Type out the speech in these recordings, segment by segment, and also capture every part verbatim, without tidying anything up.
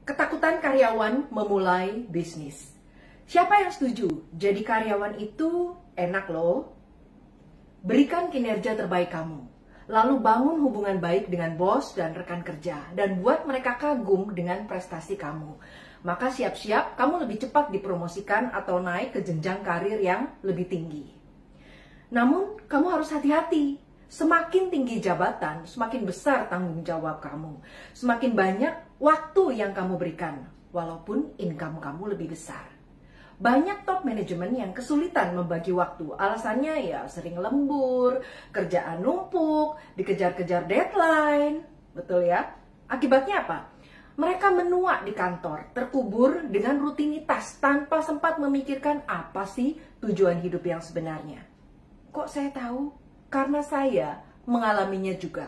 Ketakutan karyawan memulai bisnis. Siapa yang setuju? Jadi karyawan itu enak loh. Berikan kinerja terbaik kamu. Lalu bangun hubungan baik dengan bos dan rekan kerja. Dan buat mereka kagum dengan prestasi kamu. Maka siap-siap kamu lebih cepat dipromosikan atau naik ke jenjang karir yang lebih tinggi. Namun kamu harus hati-hati. Semakin tinggi jabatan, semakin besar tanggung jawab kamu. Semakin banyak waktu yang kamu berikan, walaupun income kamu lebih besar. Banyak top manajemen yang kesulitan membagi waktu. Alasannya ya sering lembur, kerjaan numpuk, dikejar-kejar deadline. Betul ya? Akibatnya apa? Mereka menua di kantor, terkubur dengan rutinitas tanpa sempat memikirkan apa sih tujuan hidup yang sebenarnya. Kok saya tahu? Karena saya mengalaminya juga.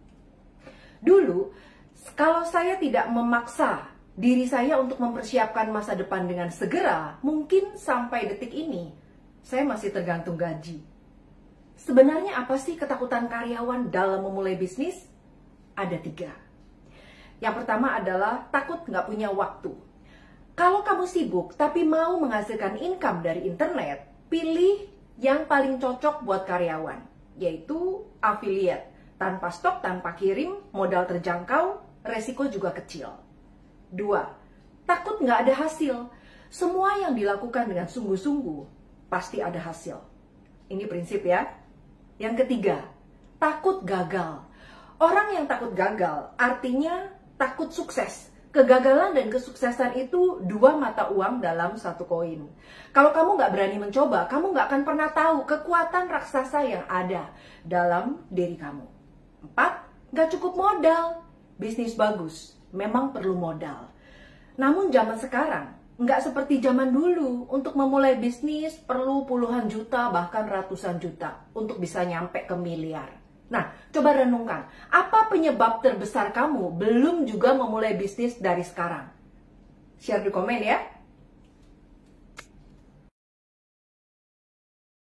Dulu, kalau saya tidak memaksa diri saya untuk mempersiapkan masa depan dengan segera, mungkin sampai detik ini, saya masih tergantung gaji. Sebenarnya apa sih ketakutan karyawan dalam memulai bisnis? Ada tiga. Yang pertama adalah takut nggak punya waktu. Kalau kamu sibuk tapi mau menghasilkan income dari internet, pilih yang paling cocok buat karyawan, yaitu affiliate. Tanpa stok, tanpa kirim, modal terjangkau, resiko juga kecil. Dua, takut nggak ada hasil. Semua yang dilakukan dengan sungguh-sungguh, pasti ada hasil. Ini prinsip ya. Yang ketiga, takut gagal. Orang yang takut gagal, artinya takut sukses. Kegagalan dan kesuksesan itu dua mata uang dalam satu koin. Kalau kamu nggak berani mencoba, kamu nggak akan pernah tahu kekuatan raksasa yang ada dalam diri kamu. Empat, nggak cukup modal. Bisnis bagus, memang perlu modal. Namun zaman sekarang, nggak seperti zaman dulu. Untuk memulai bisnis perlu puluhan juta, bahkan ratusan juta untuk bisa nyampe ke miliar. Nah, coba renungkan, apa penyebab terbesar kamu belum juga memulai bisnis dari sekarang? Share di komen ya.